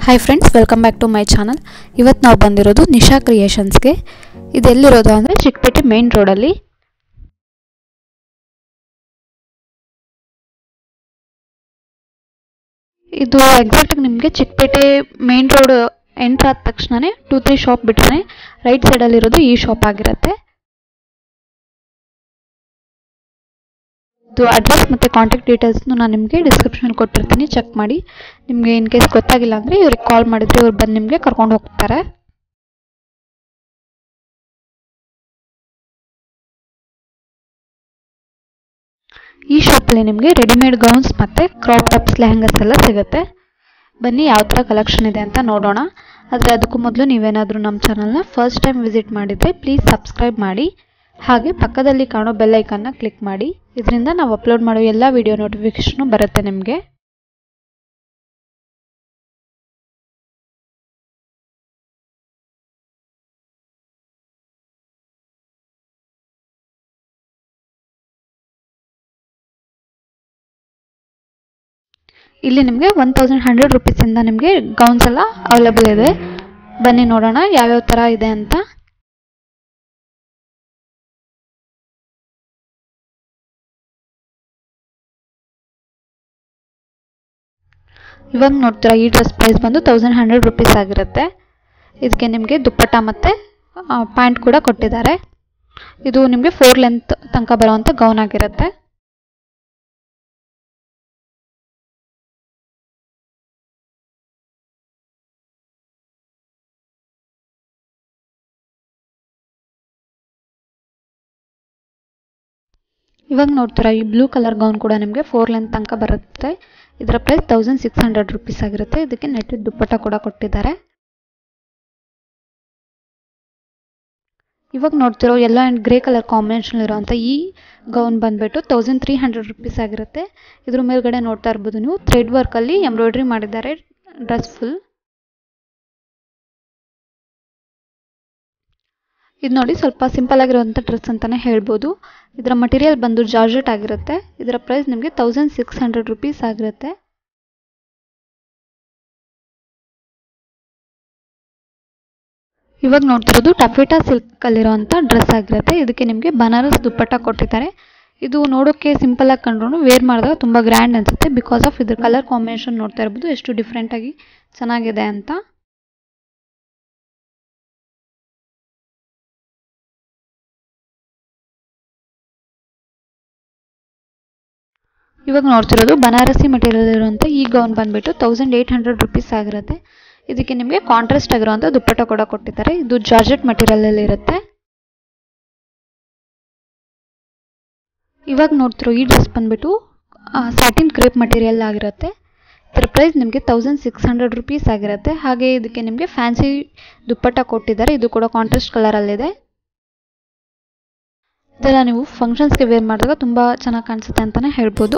Hi friends, welcome back to my channel. ಇವತ್ತು ನಾವು ಬಂದಿರೋದು ನಿಶಾ ಕ್ರಿಯೇಷನ್ಸ್ ಗೆ. ಇದು ಎಲ್ಲಿರೋದು ಅಂದ್ರೆ ಚಿಕ್ಕಪೇಟೆ ಮೇನ್ ರೋಡ್ ಅಲ್ಲಿ. ಇದು ಎಕ್ಸಾಕ್ಟ್ ಆಗಿ ನಿಮಗೆ ಚಿಕ್ಕಪೇಟೆ ಮೇನ್ ರೋಡ್ ಎಂಟರ್ ಆದ ತಕ್ಷಣನೇ 2-3 ಶಾಪ್ ಬಿಟ್ರೆ ರೈಟ್ ಸೈಡ್ ಅಲ್ಲಿ ಇರೋದು ಈ ಶಾಪ್ ಆಗಿರುತ್ತೆ. ಇದು ಅಡ್ರೆಸ್ ಮತ್ತೆ ಕಾಂಟ್ಯಾಕ್ಟ್ ಡೀಟೇಲ್ಸ್ ನಾನು ನಿಮಗೆ ಡಿಸ್ಕ್ರಿಪ್ಷನ್ ಕೊಟ್ಟಿರ್ತೀನಿ, ಚೆಕ್ ಮಾಡಿ. ನಿಮಗೆ ಇನ್ ಕೇಸ್ ಗೊತ್ತಾಗಿಲ್ಲ ಅಂದ್ರೆ ಇವರಿಗೆ ಕಾಲ್ ಮಾಡಿದ್ರೆ ಇವರು ಬಂದು ನಿಮಗೆ ಕರ್ಕೊಂಡು ಹೋಗ್ತಾರೆ. ಈ ಶಾಪಲ್ಲಿ ನಿಮಗೆ ರೆಡಿಮೇಡ್ ಗೌನ್ಸ್ ಮತ್ತು ಕ್ರಾಪ್ ಟಾಪ್ಸ್ ಲೆಹಂಗಾಸ್ ಎಲ್ಲ ಸಿಗುತ್ತೆ. ಬನ್ನಿ ಯಾವ ಥರ ಕಲೆಕ್ಷನ್ ಇದೆ ಅಂತ ನೋಡೋಣ. ಆದರೆ ಅದಕ್ಕೂ ಮೊದಲು ನೀವೇನಾದರೂ ನಮ್ಮ ಚಾನಲ್ನ ಫಸ್ಟ್ ಟೈಮ್ ವಿಸಿಟ್ ಮಾಡಿದರೆ ಪ್ಲೀಸ್ ಸಬ್ಸ್ಕ್ರೈಬ್ ಮಾಡಿ, ಹಾಗೆ ಪಕ್ಕದಲ್ಲಿ ಕಾಣೋ ಬೆಲ್ ಐಕನ್ನ ಕ್ಲಿಕ್ ಮಾಡಿ. ಇದರಿಂದ ನಾವು ಅಪ್ಲೋಡ್ ಮಾಡೋ ಎಲ್ಲ ವಿಡಿಯೋ ನೋಟಿಫಿಕೇಷನು ಬರುತ್ತೆ ನಿಮಗೆ. ಇಲ್ಲಿ ನಿಮಗೆ 1100 ರುಪೀಸಿಂದ ನಿಮಗೆ ಗೌನ್ಸ್ ಎಲ್ಲ ಅವೈಲೇಬಲ್ ಇದೆ. ಬನ್ನಿ ನೋಡೋಣ ಯಾವ್ಯಾವ ಥರ ಇದೆ ಅಂತ. ಇವಾಗ ನೋಡ್ತೀರಾ ಈ ಡ್ರೆಸ್ ಪ್ರೈಸ್ ಬಂದು 1100 ರುಪೀಸ್ ಆಗಿರುತ್ತೆ. ಇದಕ್ಕೆ ನಿಮಗೆ ದುಪ್ಪಟ್ಟ ಮತ್ತು ಪ್ಯಾಂಟ್ ಕೂಡ ಕೊಟ್ಟಿದ್ದಾರೆ. ಇದು ನಿಮಗೆ 4 ಲೆಂತ್ ತನಕ ಬರುವಂಥ ಗೌನ್ ಆಗಿರುತ್ತೆ. ಇವಾಗ ನೋಡ್ತೀರಾ ಈ ಬ್ಲೂ ಕಲರ್ ಗೌನ್ ಕೂಡ ನಿಮಗೆ 4 ಲೆಂತ್ ತನಕ ಬರುತ್ತೆ. ಇದರ ಪ್ರೈಸ್ 1600 ರುಪೀಸ್ ಆಗಿರುತ್ತೆ. ಇದಕ್ಕೆ ನೆಟ್ಟೆಡ್ ದುಪ್ಪಟ್ಟ ಕೂಡ ಕೊಟ್ಟಿದ್ದಾರೆ. ಇವಾಗ ನೋಡ್ತಿರೋ yellow and grey colour combination ಇರುವಂಥ ಈ ಗೌನ್ ಬಂದುಬಿಟ್ಟು 1300 ರುಪೀಸ್ ಆಗಿರುತ್ತೆ. ಇದ್ರ ಮೇಲ್ಗಡೆ ನೋಡ್ತಾ ಇರ್ಬೋದು ನೀವು ಥ್ರೆಡ್ ವರ್ಕಲ್ಲಿ ಎಂಬ್ರಾಯ್ಡ್ರಿ ಮಾಡಿದ್ದಾರೆ ಡ್ರೆಸ್ ಫುಲ್. ಇದು ನೋಡಿ ಸ್ವಲ್ಪ ಸಿಂಪಲ್ ಆಗಿರುವಂಥ ಡ್ರೆಸ್ ಅಂತಲೇ ಹೇಳ್ಬೋದು. ಇದರ ಮಟೀರಿಯಲ್ ಬಂದು ಜಾರ್ಜೆಟ್ ಆಗಿರುತ್ತೆ. ಇದರ ಪ್ರೈಸ್ ನಿಮಗೆ 1600 ರುಪೀಸ್ ಆಗಿರುತ್ತೆ. ಇವಾಗ ನೋಡ್ತಿರೋದು ಟಫೇಟಾ ಸಿಲ್ಕಲ್ಲಿರುವಂಥ ಡ್ರೆಸ್ ಆಗಿರುತ್ತೆ. ಇದಕ್ಕೆ ನಿಮಗೆ ಬನಾರಸ್ ದುಪ್ಪಟ್ಟ ಕೊಟ್ಟಿದ್ದಾರೆ. ಇದು ನೋಡೋಕ್ಕೆ ಸಿಂಪಲ್ ಆಗಿ ಕಂಡ್ರೂ ವೇರ್ ಮಾಡಿದಾಗ ತುಂಬ ಗ್ರ್ಯಾಂಡ್ ಅನಿಸುತ್ತೆ. ಬಿಕಾಸ್ ಆಫ್ ಇದ್ರ ಕಲರ್ ಕಾಂಬಿನೇಷನ್ ನೋಡ್ತಾ ಇರ್ಬೋದು ಎಷ್ಟು ಡಿಫ್ರೆಂಟಾಗಿ ಚೆನ್ನಾಗಿದೆ ಅಂತ. ಇವಾಗ ನೋಡ್ತಿರೋದು ಬನಾರಸಿ ಮೆಟೀರಿಯಲ್ ಇರುವಂಥ ಈ ಗೌನ್ ಬಂದುಬಿಟ್ಟು 1800 ರುಪೀಸ್ ಆಗಿರುತ್ತೆ. ಇದಕ್ಕೆ ನಿಮಗೆ ಕಾಂಟ್ರಾಸ್ಟ್ ಆಗಿರುವಂಥ ದುಪ್ಪಟ್ಟ ಕೂಡ ಕೊಟ್ಟಿದ್ದಾರೆ. ಇದು ಜಾರ್ಜೆಟ್ ಮೆಟೀರಿಯಲ್ ಇರುತ್ತೆ. ಇವಾಗ ನೋಡ್ತಿರೋ ಈ ಡ್ರೆಸ್ ಬಂದುಬಿಟ್ಟು ಸ್ಯಾಟಿನ್ ಕ್ರೇಪ್ ಮಟೀರಿಯಲ್ ಆಗಿರುತ್ತೆ. ಇದರ ಪ್ರೈಸ್ ನಿಮಗೆ 1600 ರುಪೀಸ್ ಆಗಿರುತ್ತೆ. ಹಾಗೆ ಇದಕ್ಕೆ ನಿಮಗೆ ಫ್ಯಾನ್ಸಿ ದುಪ್ಪಟ್ಟ ಕೊಟ್ಟಿದ್ದಾರೆ. ಇದು ಕೂಡ ಕಾಂಟ್ರಾಸ್ಟ್ ಕಲರಲ್ಲಿದೆ. ಇದೆಲ್ಲ ನೀವು ಫಂಕ್ಷನ್ಸ್ಗೆ ವೇರ್ ಮಾಡಿದಾಗ ತುಂಬ ಚೆನ್ನಾಗಿ ಕಾಣಿಸುತ್ತೆ ಅಂತಲೇ ಹೇಳ್ಬೋದು.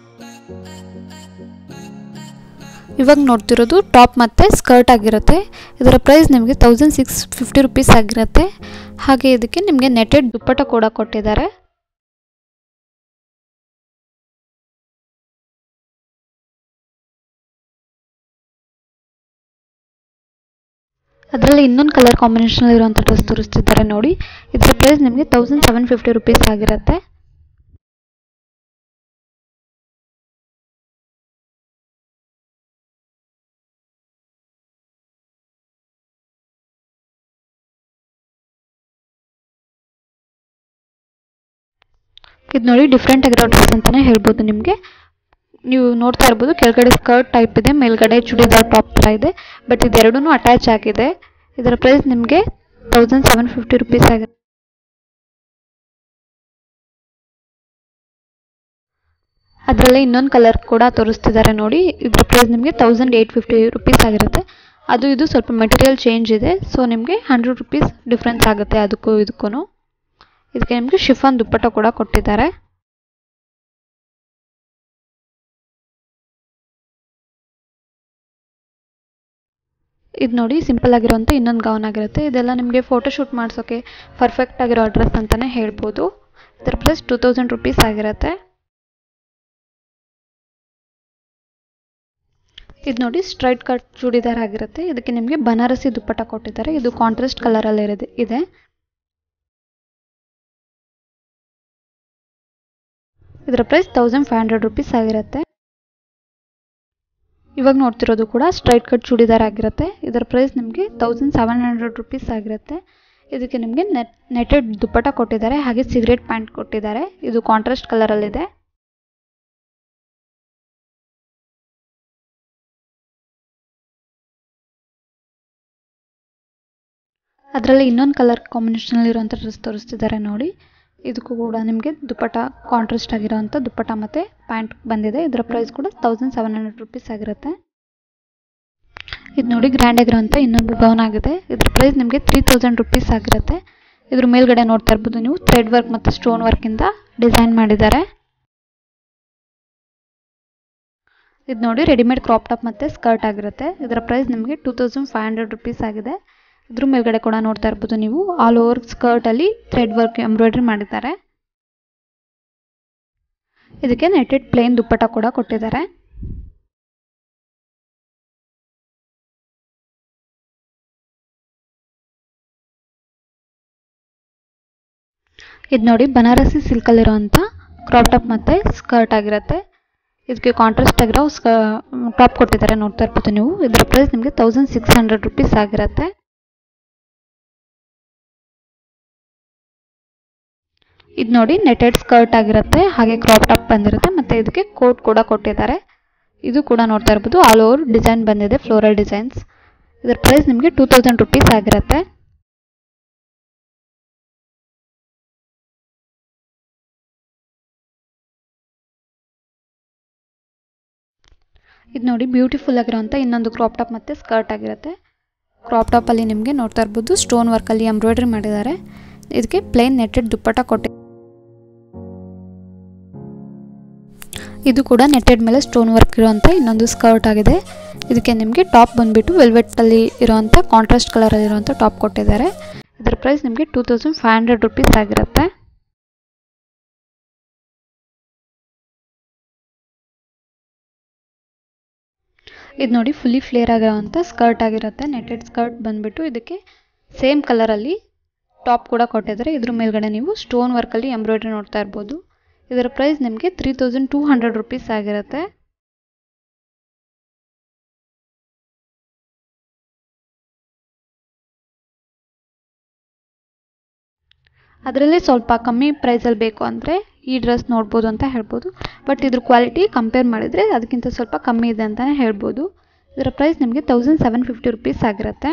ಇವಾಗ ನೋಡ್ತಿರೋದು ಟಾಪ್ ಮತ್ತು ಸ್ಕರ್ಟ್ ಆಗಿರುತ್ತೆ. ಇದರ ಪ್ರೈಸ್ ನಿಮಗೆ 1650 ರುಪೀಸ್ ಆಗಿರುತ್ತೆ. ಹಾಗೆ ಇದಕ್ಕೆ ನಿಮಗೆ ನೆಟೆಡ್ ದುಪ್ಪಟ್ಟ ಕೂಡ ಕೊಟ್ಟಿದ್ದಾರೆ. ಅದರಲ್ಲಿ ಇನ್ನೊಂದು ಕಲರ್ ಕಾಂಬಿನೇಷನ್ ಇರುವಂಥ ಡ್ರೆಸ್ ತೋರಿಸ್ತಿದ್ದಾರೆ ನೋಡಿ. ಇದರ ಪ್ರೈಸ್ ನಿಮಗೆ 1750 ರುಪೀಸ್ ಆಗಿರುತ್ತೆ. ಇದು ನೋಡಿ ಡಿಫ್ರೆಂಟ್ ಆಗಿರೋ ಡ್ರೆಸ್ ಅಂತಲೇ ಹೇಳ್ಬೋದು. ನಿಮಗೆ ನೀವು ನೋಡ್ತಾ ಇರ್ಬೋದು ಕೆಳಗಡೆ ಸ್ಕರ್ಟ್ ಟೈಪ್ ಇದೆ, ಮೇಲ್ಗಡೆ ಚೂಡಿದಾರ್ ಟಾಪ್ ಥರ ಇದೆ. ಬಟ್ ಇದೆರಡೂ ಅಟ್ಯಾಚ್ ಆಗಿದೆ. ಇದರ ಪ್ರೈಸ್ ನಿಮಗೆ 1750 ರುಪೀಸ್ ಆಗಿದೆ. ಅದರಲ್ಲೇ ಇನ್ನೊಂದು ಕಲರ್ ಕೂಡ ತೋರಿಸ್ತಿದ್ದಾರೆ ನೋಡಿ. ಇದರ ಪ್ರೈಸ್ ನಿಮಗೆ 1850 ರುಪೀಸ್ ಆಗಿರುತ್ತೆ. ಅದು ಇದು ಸ್ವಲ್ಪ ಮೆಟೀರಿಯಲ್ ಚೇಂಜ್ ಇದೆ. ಸೊ ನಿಮಗೆ 100 ರುಪೀಸ್ ಡಿಫ್ರೆನ್ಸ್ ಆಗುತ್ತೆ ಅದಕ್ಕೂ ಇದಕ್ಕೂ. ಇದಕ್ಕೆ ನಿಮಗೆ ಶಿಫಾನ್ ದುಪ್ಪಟ್ಟ ಕೂಡ ಕೊಟ್ಟಿದ್ದಾರೆ. ಇದು ನೋಡಿ ಸಿಂಪಲ್ ಆಗಿರುವಂಥ ಇನ್ನೊಂದು ಗೌನ್ ಆಗಿರುತ್ತೆ. ಇದೆಲ್ಲ ನಿಮಗೆ ಫೋಟೋಶೂಟ್ ಮಾಡಿಸೋಕ್ಕೆ ಪರ್ಫೆಕ್ಟ್ ಆಗಿರೋ ಡ್ರೆಸ್ ಅಂತಲೇ ಹೇಳ್ಬೋದು. ಇದರ ಪ್ರೈಸ್ 2000 ರುಪೀಸ್ ಆಗಿರುತ್ತೆ. ಇದು ನೋಡಿ ಸ್ಟ್ರೈಟ್ ಕಟ್ ಚೂಡಿದಾರ್ ಆಗಿರುತ್ತೆ. ಇದಕ್ಕೆ ನಿಮಗೆ ಬನಾರಸಿ ದುಪ್ಪಟ್ಟ ಕೊಟ್ಟಿದ್ದಾರೆ. ಇದು ಕಾಂಟ್ರಾಸ್ಟ್ ಕಲರಲ್ಲಿ ಇದೆ. ಇದರ ಪ್ರೈಸ್ 1500 ರೂಪೀಸ್ ಆಗಿರುತ್ತೆ. ಇವಾಗ ನೋಡ್ತಿರೋದು ಕೂಡ ಸ್ಟ್ರೈಟ್ ಕಟ್ ಚೂಡಿದಾರ್ ಆಗಿರುತ್ತೆ. ಇದರ ಪ್ರೈಸ್ ನಿಮಗೆ 1700 ರೂಪೀಸ್ ಆಗಿರುತ್ತೆ. ಇದಕ್ಕೆ ನಿಮಗೆ ನೆಟೆಡ್ ದುಪ್ಪಟ್ಟ ಕೊಟ್ಟಿದ್ದಾರೆ, ಹಾಗೆ ಸಿಗರೇಟ್ ಪ್ಯಾಂಟ್ ಕೊಟ್ಟಿದ್ದಾರೆ. ಇದು ಕಾಂಟ್ರಾಸ್ಟ್ ಕಲರಲ್ಲಿದೆ. ಅದರಲ್ಲಿ ಇನ್ನೊಂದು ಕಲರ್ ಕಾಂಬಿನೇಷನಲ್ಲಿ ಇರುವಂಥ ಡ್ರೆಸ್ ತೋರಿಸ್ತಿದ್ದಾರೆ ನೋಡಿ. ಇದಕ್ಕೂ ಕೂಡ ನಿಮಗೆ ದುಪ್ಪಟ್ಟ ಕಾಂಟ್ರಾಸ್ಟ್ ಆಗಿರೋವಂಥ ದುಪ್ಪಟ್ಟ ಮತ್ತು ಪ್ಯಾಂಟ್ ಬಂದಿದೆ. ಇದರ ಪ್ರೈಸ್ ಕೂಡ 1700 ರೂಪೀಸ್ ಆಗಿರುತ್ತೆ. ಇದು ನೋಡಿ ಗ್ರ್ಯಾಂಡ್ ಆಗಿರೋಂಥ ಇನ್ನೊಂದು ಗೌನ್ ಆಗಿದೆ. ಇದ್ರ ಪ್ರೈಸ್ ನಿಮಗೆ 3000 ರೂಪೀಸ್ ಆಗಿರುತ್ತೆ. ಇದ್ರ ಮೇಲ್ಗಡೆ ನೋಡ್ತಾ ಇರ್ಬೋದು ನೀವು ಥ್ರೆಡ್ ವರ್ಕ್ ಮತ್ತು ಸ್ಟೋನ್ ವರ್ಕಿಂದ ಡಿಸೈನ್ ಮಾಡಿದ್ದಾರೆ. ಇದು ನೋಡಿ ರೆಡಿಮೇಡ್ ಕ್ರಾಪ್ ಟಾಪ್ ಮತ್ತು ಸ್ಕರ್ಟ್ ಆಗಿರುತ್ತೆ. ಇದರ ಪ್ರೈಸ್ ನಿಮಗೆ 2500 ರೂಪೀಸ್ ಆಗಿದೆ. ಇದ್ರ ಮೇಲ್ಗಡೆ ಕೂಡ ನೋಡ್ತಾ ಇರ್ಬೋದು ನೀವು ಆಲ್ ಓವರ್ ಸ್ಕರ್ಟಲ್ಲಿ ಥ್ರೆಡ್ ವರ್ಕ್ ಎಂಬ್ರಾಯ್ಡ್ರಿ ಮಾಡಿದ್ದಾರೆ. ಇದಕ್ಕೆ ನೆಟೆಡ್ ಪ್ಲೇನ್ ದುಪ್ಪಟ್ಟ ಕೂಡ ಕೊಟ್ಟಿದ್ದಾರೆ. ಇದು ನೋಡಿ ಬನಾರಸಿ ಸಿಲ್ಕಲ್ಲಿರುವಂಥ ಕ್ರಾಪ್ ಟಾಪ್ ಮತ್ತು ಸ್ಕರ್ಟ್ ಆಗಿರುತ್ತೆ. ಇದಕ್ಕೆ ಕಾಂಟ್ರಾಸ್ಟ್ ಆಗಿರೋ ಟಾಪ್ ಕೊಟ್ಟಿದ್ದಾರೆ ನೋಡ್ತಾ ಇರ್ಬೋದು ನೀವು. ಇದರ ಪ್ರೈಸ್ ನಿಮಗೆ 1600 ರೂಪೀಸ್ ಆಗಿರುತ್ತೆ. ಇದು ನೋಡಿ ನೆಟೆಡ್ ಸ್ಕರ್ಟ್ ಆಗಿರುತ್ತೆ, ಹಾಗೆ ಕ್ರಾಪ್ ಟಾಪ್ ಬಂದಿರುತ್ತೆ ಮತ್ತು ಇದಕ್ಕೆ ಕೋಟ್ ಕೂಡ ಕೊಟ್ಟಿದ್ದಾರೆ. ಇದು ಕೂಡ ನೋಡ್ತಾ ಇರ್ಬೋದು ಆಲ್ ಓವರ್ ಡಿಸೈನ್ ಬಂದಿದೆ, ಫ್ಲೋರಲ್ ಡಿಸೈನ್ಸ್. ಇದರ ಪ್ರೈಸ್ ನಿಮಗೆ 2000 ರೂಪೀಸ್ ಆಗಿರುತ್ತೆ. ಇದು ನೋಡಿ ಬ್ಯೂಟಿಫುಲ್ ಆಗಿರೋಂಥ ಇನ್ನೊಂದು ಕ್ರಾಪ್ ಟಾಪ್ ಮತ್ತು ಸ್ಕರ್ಟ್ ಆಗಿರುತ್ತೆ. ಕ್ರಾಪ್ ಟಾಪಲ್ಲಿ ನಿಮಗೆ ನೋಡ್ತಾ ಇರ್ಬೋದು ಸ್ಟೋನ್ ವರ್ಕಲ್ಲಿ ಎಂಬ್ರಾಯ್ಡ್ರಿ ಮಾಡಿದ್ದಾರೆ. ಇದಕ್ಕೆ ಪ್ಲೇನ್ ನೆಟೆಡ್ ದುಪ್ಪಟ್ಟ ಕೊಟ್ಟಿದ್ದಾರೆ. ಇದು ಕೂಡ ನೆಟೆಡ್ ಮೇಲೆ ಸ್ಟೋನ್ ವರ್ಕ್ ಇರುವಂಥ ಇನ್ನೊಂದು ಸ್ಕರ್ಟ್ ಆಗಿದೆ. ಇದಕ್ಕೆ ನಿಮಗೆ ಟಾಪ್ ಬಂದುಬಿಟ್ಟು ವೆಲ್ವೆಟ್ಟಲ್ಲಿ ಇರುವಂಥ ಕಾಂಟ್ರಾಸ್ಟ್ ಕಲರಲ್ಲಿ ಇರುವಂಥ ಟಾಪ್ ಕೊಟ್ಟಿದ್ದಾರೆ. ಇದರ ಪ್ರೈಸ್ ನಿಮಗೆ 2500 ರೂಪೀಸ್ ಆಗಿರುತ್ತೆ. ಇದು ನೋಡಿ ಫುಲ್ಲಿ ಫ್ಲೇರ್ ಆಗಿರೋವಂಥ ಸ್ಕರ್ಟ್ ಆಗಿರುತ್ತೆ. ನೆಟೆಡ್ ಸ್ಕರ್ಟ್ ಬಂದುಬಿಟ್ಟು ಇದಕ್ಕೆ ಸೇಮ್ ಕಲರಲ್ಲಿ ಟಾಪ್ ಕೂಡ ಕೊಟ್ಟಿದ್ದಾರೆ. ಇದ್ರ ಮೇಲ್ಗಡೆ ನೀವು ಸ್ಟೋನ್ ವರ್ಕಲ್ಲಿ ಎಂಬ್ರಾಯ್ಡ್ರಿ ನೋಡ್ತಾ ಇರ್ಬೋದು. ಇದರ ಪ್ರೈಸ್ ನಿಮಗೆ 3200 ರೂಪೀಸ್ ಆಗಿರುತ್ತೆ. ಅದರಲ್ಲಿ ಸ್ವಲ್ಪ ಕಮ್ಮಿ ಪ್ರೈಸಲ್ಲಿ ಬೇಕು ಅಂದರೆ ಈ ಡ್ರೆಸ್ ನೋಡ್ಬೋದು ಅಂತ ಹೇಳ್ಬೋದು. ಬಟ್ ಇದ್ರ ಕ್ವಾಲಿಟಿ ಕಂಪೇರ್ ಮಾಡಿದರೆ ಅದಕ್ಕಿಂತ ಸ್ವಲ್ಪ ಕಮ್ಮಿ ಇದೆ ಅಂತಲೇ ಹೇಳ್ಬೋದು. ಇದರ ಪ್ರೈಸ್ ನಿಮಗೆ 1750 ರೂಪೀಸ್ ಆಗಿರುತ್ತೆ.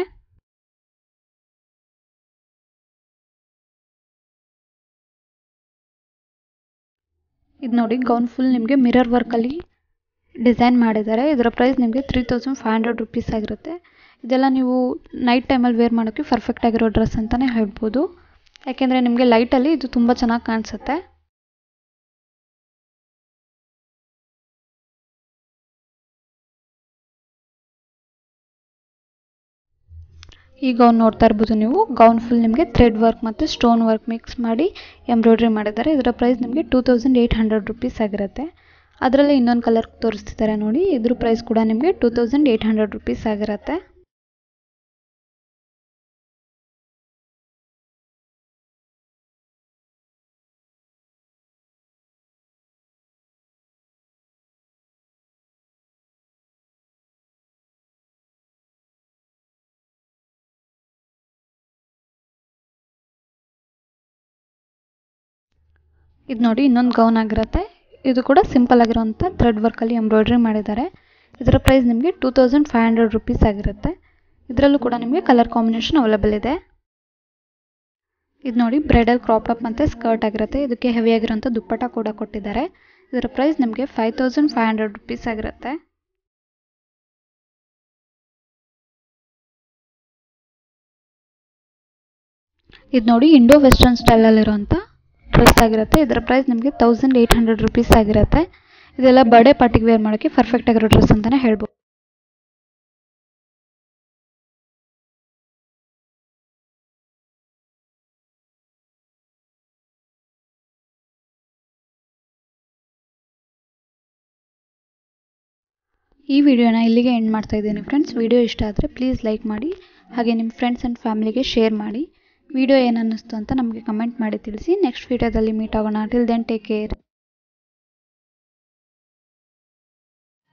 ಇದು ನೋಡಿ ಗೌನ್ ಫುಲ್ ನಿಮಗೆ ಮಿರರ್ ವರ್ಕಲ್ಲಿ ಡಿಸೈನ್ ಮಾಡಿದ್ದಾರೆ. ಇದರ ಪ್ರೈಸ್ ನಿಮಗೆ 3500 ರೂಪೀಸ್ ಆಗಿರುತ್ತೆ. ಇದೆಲ್ಲ ನೀವು ನೈಟ್ ಟೈಮಲ್ಲಿ ವೇರ್ ಮಾಡೋಕ್ಕೆ ಪರ್ಫೆಕ್ಟ್ ಆಗಿರೋ ಡ್ರೆಸ್ ಅಂತಲೇ ಹೇಳ್ಬೋದು. ಯಾಕೆಂದರೆ ನಿಮಗೆ ಲೈಟಲ್ಲಿ ಇದು ತುಂಬ ಚೆನ್ನಾಗಿ ಕಾಣಿಸುತ್ತೆ. ಈ ಗೌನ್ ನೋಡ್ತಾ ಇರ್ಬೋದು ನೀವು. ಗೌನ್ ಫುಲ್ ನಿಮಗೆ ಥ್ರೆಡ್ ವರ್ಕ್ ಮತ್ತು ಸ್ಟೋನ್ ವರ್ಕ್ ಮಿಕ್ಸ್ ಮಾಡಿ ಎಂಬ್ರಾಯ್ಡ್ರಿ ಮಾಡಿದ್ದಾರೆ. ಇದರ ಪ್ರೈಸ್ ನಿಮಗೆ 2800 ರೂಪೀಸ್ ಆಗಿರುತ್ತೆ. ಅದರಲ್ಲಿ ಇನ್ನೊಂದು ಕಲರ್ ತೋರಿಸ್ತಿದ್ದಾರೆ ನೋಡಿ. ಇದ್ರ ಪ್ರೈಸ್ ಕೂಡ ನಿಮಗೆ 2800 ರೂಪೀಸ್ ಆಗಿರುತ್ತೆ. ಇದು ನೋಡಿ ಇನ್ನೊಂದು ಗೌನ್ ಆಗಿರುತ್ತೆ. ಇದು ಕೂಡ ಸಿಂಪಲ್ ಆಗಿರೋಂಥ ಥ್ರೆಡ್ ವರ್ಕಲ್ಲಿ ಎಂಬ್ರಾಯ್ಡ್ರಿ ಮಾಡಿದ್ದಾರೆ. ಇದರ ಪ್ರೈಸ್ ನಿಮಗೆ 2500 ರೂಪೀಸ್ ಆಗಿರುತ್ತೆ. ಇದರಲ್ಲೂ ಕೂಡ ನಿಮಗೆ ಕಲರ್ ಕಾಂಬಿನೇಷನ್ ಅವೈಲೇಬಲ್ ಇದೆ. ಇದು ನೋಡಿ ಬ್ರೈಡಲ್ ಕ್ರಾಪ್ ಟಾಪ್ ಮತ್ತು ಸ್ಕರ್ಟ್ ಆಗಿರುತ್ತೆ. ಇದಕ್ಕೆ ಹೆವಿ ಆಗಿರೋಂಥ ದುಪ್ಪಟ್ಟ ಕೂಡ ಕೊಟ್ಟಿದ್ದಾರೆ. ಇದರ ಪ್ರೈಸ್ ನಿಮಗೆ 5500 ರೂಪೀಸ್ ಆಗಿರುತ್ತೆ. ಇದು ನೋಡಿ ಇಂಡೋ ವೆಸ್ಟರ್ನ್ ಸ್ಟೈಲಲ್ಲಿರುವಂಥ ಡ್ರೆಸ್ ಆಗಿರುತ್ತೆ. ಇದರ ಪ್ರೈಸ್ ನಿಮಗೆ 1800 ರೂಪೀಸ್ ಆಗಿರುತ್ತೆ. ಇದೆಲ್ಲ ಬರ್ಡೇ ಪಾರ್ಟಿಗೆ ವೇರ್ ಮಾಡೋಕ್ಕೆ ಪರ್ಫೆಕ್ಟ್ ಆಗಿರೋ ಡ್ರೆಸ್ ಅಂತಲೇ ಹೇಳ್ಬೋದು. ಈ ವಿಡಿಯೋನ ಇಲ್ಲಿಗೆ ಎಂಡ್ ಮಾಡ್ತಾ ಇದ್ದೀನಿ ಫ್ರೆಂಡ್ಸ್. ವಿಡಿಯೋ ಇಷ್ಟ ಆದರೆ ಪ್ಲೀಸ್ ಲೈಕ್ ಮಾಡಿ, ಹಾಗೆ ನಿಮ್ಮ ಫ್ರೆಂಡ್ಸ್ ಆ್ಯಂಡ್ ಫ್ಯಾಮಿಲಿಗೆ ಶೇರ್ ಮಾಡಿ. ವಿಡಿಯೋ ಏನು ಅನ್ನಿಸ್ತು ಅಂತ ನಮಗೆ ಕಮೆಂಟ್ ಮಾಡಿ ತಿಳಿಸಿ. ನೆಕ್ಸ್ಟ್ ವಿಡಿಯೋದಲ್ಲಿ ಮೀಟ್ ಆಗೋಣ. Till then take care.